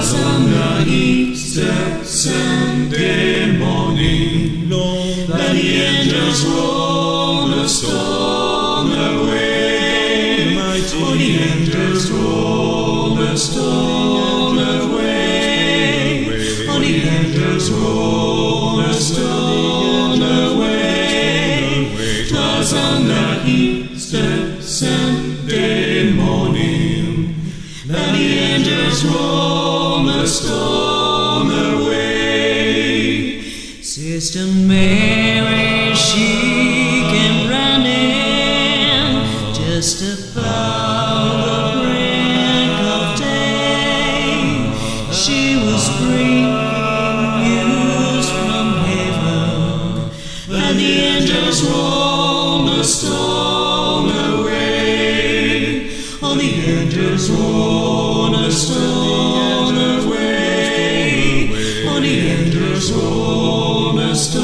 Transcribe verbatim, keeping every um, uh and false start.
'Twas on the Easter Sunday morning that the angels rolled the stone away. Oh, the angels rolled the stone away. Oh, the angels rolled the stone away. 'Twas on the Easter Sunday morning that the angels rolled the stone away. Sister Mary, she came running just about the break of day. She was bringing news from heaven that the angels rolled the stone away. Oh, the angels rolled the stone away. Oh, the angels rolled the stone